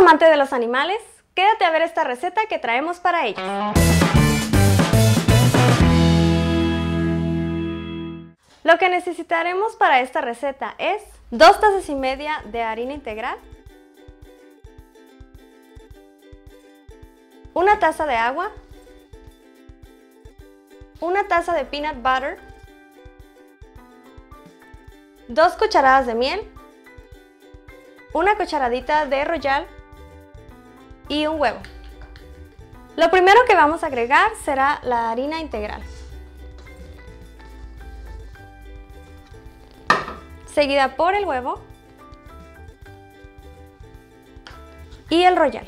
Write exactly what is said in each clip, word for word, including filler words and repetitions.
amante de los animales? Quédate a ver esta receta que traemos para ellos. Lo que necesitaremos para esta receta es dos tazas y media de harina integral, una taza de agua, una taza de peanut butter, dos cucharadas de miel, una cucharadita de royal y un huevo. Lo primero que vamos a agregar será la harina integral, seguida por el huevo y el royal.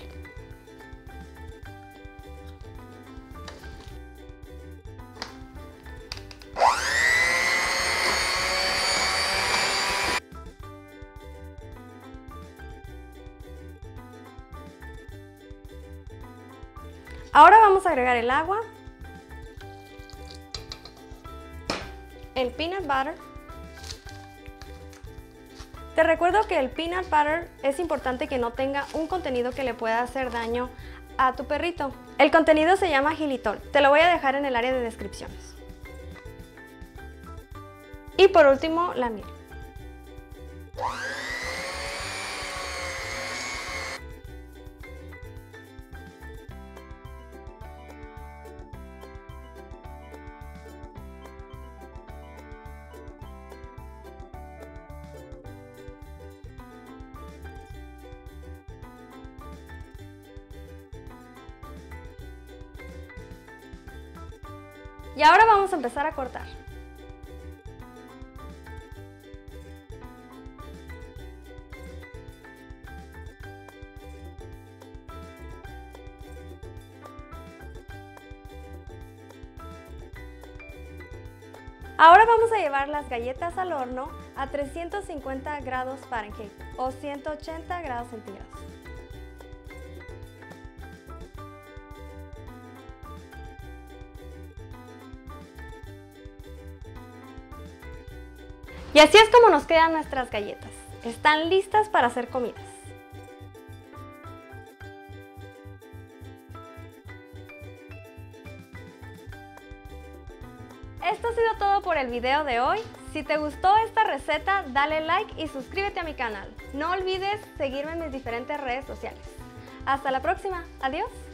Ahora vamos a agregar el agua, el peanut butter. Te recuerdo que el peanut butter es importante que no tenga un contenido que le pueda hacer daño a tu perrito. El contenido se llama xilitol, te lo voy a dejar en el área de descripciones. Y por último, la miel. Y ahora vamos a empezar a cortar. Ahora vamos a llevar las galletas al horno a trescientos cincuenta grados Fahrenheit o ciento ochenta grados centígrados. Y así es como nos quedan nuestras galletas. Están listas para hacer comidas. Esto ha sido todo por el video de hoy. Si te gustó esta receta, dale like y suscríbete a mi canal. No olvides seguirme en mis diferentes redes sociales. Hasta la próxima. Adiós.